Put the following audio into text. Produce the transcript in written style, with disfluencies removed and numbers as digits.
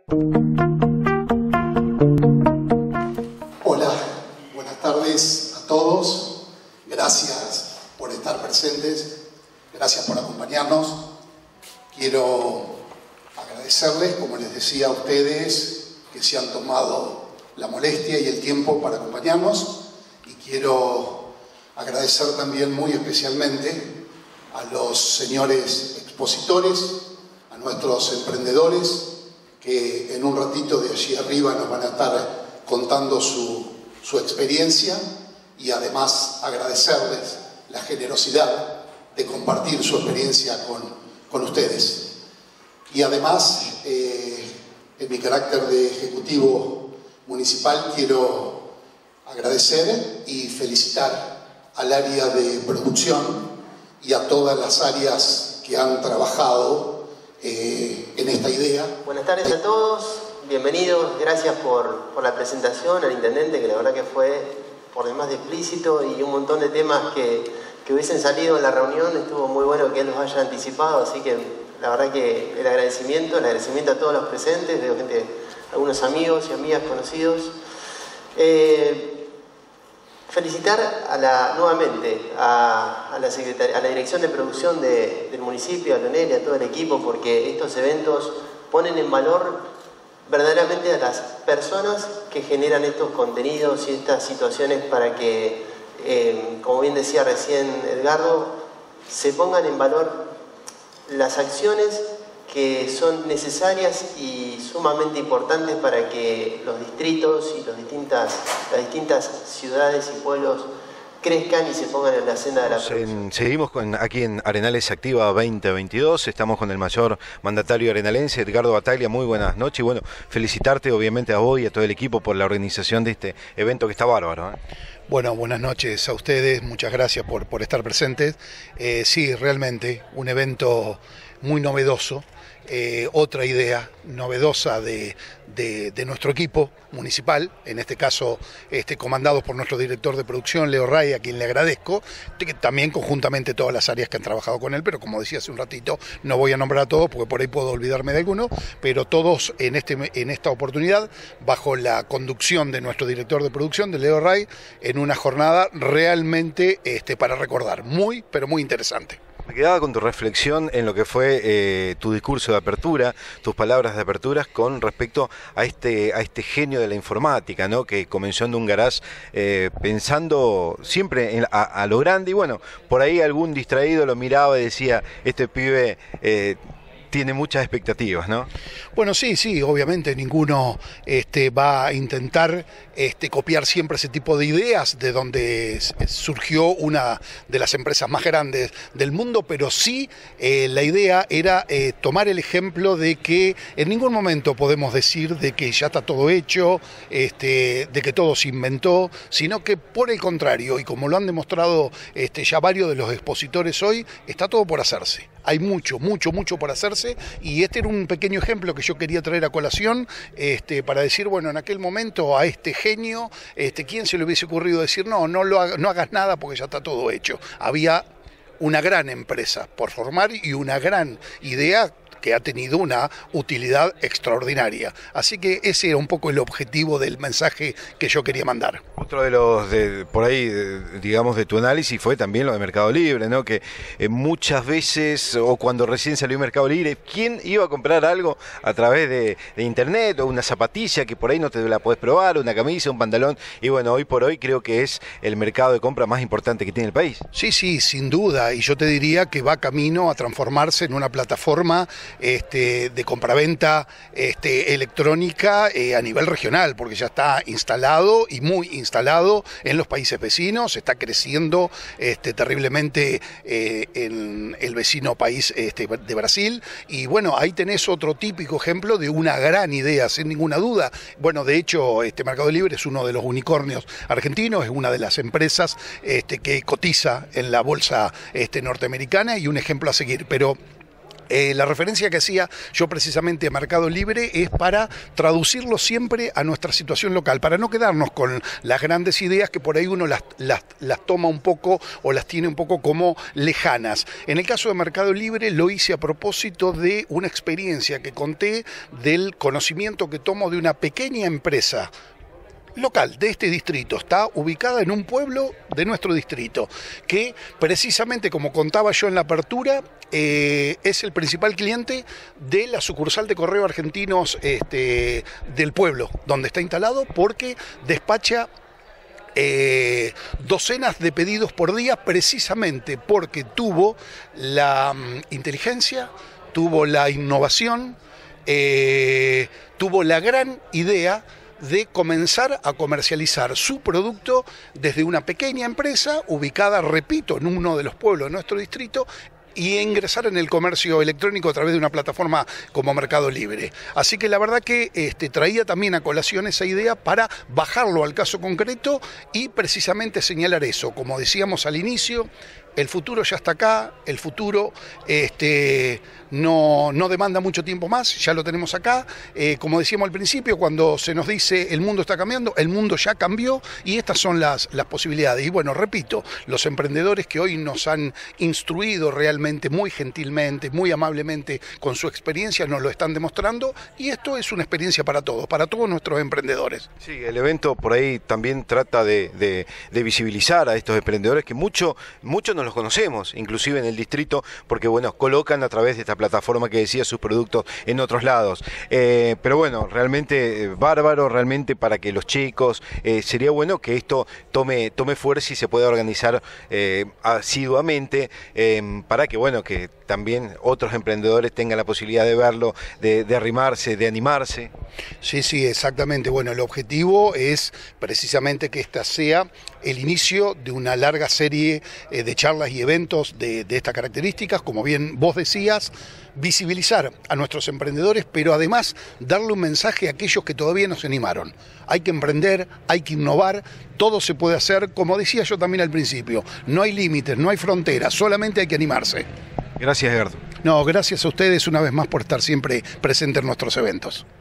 Hola, buenas tardes a todos. Gracias por estar presentes, gracias por acompañarnos. Quiero agradecerles, como les decía a ustedes, que se han tomado la molestia y el tiempo para acompañarnos, y quiero agradecer también muy especialmente a los señores expositores, a nuestros emprendedores, que en un ratito de allí arriba nos van a estar contando su experiencia, y además agradecerles la generosidad de compartir su experiencia con ustedes. Y además, en mi carácter de ejecutivo municipal, quiero agradecer y felicitar al área de producción y a todas las áreas que han trabajado en esta idea. Buenas tardes a todos, bienvenidos, gracias por la presentación al intendente, que la verdad que fue por demás de explícito, y un montón de temas que hubiesen salido en la reunión. Estuvo muy bueno que él los haya anticipado, así que la verdad que el agradecimiento a todos los presentes, veo gente, algunos amigos y amigas conocidos. Felicitar nuevamente a la Dirección de Producción del municipio, a Leonel y a todo el equipo, porque estos eventos ponen en valor verdaderamente a las personas que generan estos contenidos y estas situaciones para que, como bien decía recién Edgardo, se pongan en valor las acciones que son necesarias y sumamente importantes para que los distritos y las distintas ciudades y pueblos crezcan y se pongan en la senda de la producción. Seguimos aquí en Arenales Activa 2022, estamos con el mayor mandatario arenalense, Edgardo Battaglia. Muy buenas noches, y bueno, felicitarte obviamente a vos y a todo el equipo por la organización de este evento que está bárbaro, ¿eh? Bueno, buenas noches a ustedes, muchas gracias por estar presentes. Sí, realmente un evento muy novedoso. Otra idea novedosa de nuestro equipo municipal, en este caso comandado por nuestro director de producción, Leo Ray, a quien le agradezco, también conjuntamente todas las áreas que han trabajado con él, pero como decía hace un ratito, no voy a nombrar a todos porque por ahí puedo olvidarme de alguno, pero todos en esta oportunidad, bajo la conducción de nuestro director de producción, de Leo Ray, en una jornada realmente para recordar, muy, pero muy interesante. Me quedaba con tu reflexión en lo que fue tu discurso de apertura, tus palabras de apertura con respecto a este genio de la informática, ¿no? Que comenzó en un garage pensando siempre a lo grande, y bueno, por ahí algún distraído lo miraba y decía, este pibe tiene muchas expectativas, ¿no? Bueno, sí, obviamente ninguno va a intentar copiar siempre ese tipo de ideas de donde surgió una de las empresas más grandes del mundo, pero sí la idea era tomar el ejemplo de que en ningún momento podemos decir de que ya está todo hecho, de que todo se inventó, sino que por el contrario, y como lo han demostrado ya varios de los expositores hoy, está todo por hacerse. Hay mucho por hacerse, y este era un pequeño ejemplo que yo quería traer a colación para decir, bueno, en aquel momento a este genio, ¿quién se le hubiese ocurrido decir no hagas nada porque ya está todo hecho? Había una gran empresa por formar y una gran idea que ha tenido una utilidad extraordinaria. Así que ese era un poco el objetivo del mensaje que yo quería mandar. Otro de los, por ahí, digamos, de tu análisis fue también lo de Mercado Libre, ¿no? Que muchas veces, o cuando recién salió Mercado Libre, ¿quién iba a comprar algo a través de internet, o una zapatilla que por ahí no te la podés probar, una camisa, un pantalón? Y bueno, hoy por hoy creo que es el mercado de compra más importante que tiene el país. Sí, sin duda, y yo te diría que va camino a transformarse en una plataforma de compraventa electrónica a nivel regional, porque ya está instalado y muy instalado en los países vecinos, está creciendo terriblemente en el vecino país de Brasil, y bueno, ahí tenés otro típico ejemplo de una gran idea, sin ninguna duda. Bueno, de hecho, Mercado Libre es uno de los unicornios argentinos, es una de las empresas que cotiza en la bolsa norteamericana, y un ejemplo a seguir, pero La referencia que hacía yo precisamente a Mercado Libre es para traducirlo siempre a nuestra situación local, para no quedarnos con las grandes ideas que por ahí uno las toma un poco o las tiene un poco como lejanas. En el caso de Mercado Libre lo hice a propósito de una experiencia que conté del conocimiento que tomo de una pequeña empresa local de este distrito, está ubicada en un pueblo de nuestro distrito, que precisamente, como contaba yo en la apertura, es el principal cliente de la sucursal de Correo Argentinos del pueblo, donde está instalado, porque despacha docenas de pedidos por día, precisamente porque tuvo la inteligencia, tuvo la innovación, tuvo la gran idea de comenzar a comercializar su producto desde una pequeña empresa ubicada, repito, en uno de los pueblos de nuestro distrito, y ingresar en el comercio electrónico a través de una plataforma como Mercado Libre. Así que la verdad que traía también a colación esa idea para bajarlo al caso concreto y precisamente señalar eso. Como decíamos al inicio, el futuro ya está acá, el futuro no demanda mucho tiempo más, ya lo tenemos acá. Como decíamos al principio, cuando se nos dice el mundo está cambiando, el mundo ya cambió y estas son las posibilidades. Y bueno, repito, los emprendedores que hoy nos han instruido realmente muy gentilmente, muy amablemente con su experiencia, nos lo están demostrando y esto es una experiencia para todos nuestros emprendedores. Sí, el evento por ahí también trata de visibilizar a estos emprendedores que muchos no los conocemos, inclusive en el distrito, porque bueno, colocan a través de esta plataforma que decía sus productos en otros lados. Pero bueno, realmente bárbaro, realmente para que los chicos, sería bueno que esto tome fuerza y se pueda organizar asiduamente para que bueno, que también otros emprendedores tengan la posibilidad de verlo, de arrimarse, de animarse. Sí, exactamente. Bueno, el objetivo es precisamente que esta sea el inicio de una larga serie de charlas y eventos de estas características, como bien vos decías, visibilizar a nuestros emprendedores, pero además darle un mensaje a aquellos que todavía no se animaron. Hay que emprender, hay que innovar, todo se puede hacer, como decía yo también al principio, no hay límites, no hay fronteras, solamente hay que animarse. Gracias, Edgardo. No, gracias a ustedes una vez más por estar siempre presentes en nuestros eventos.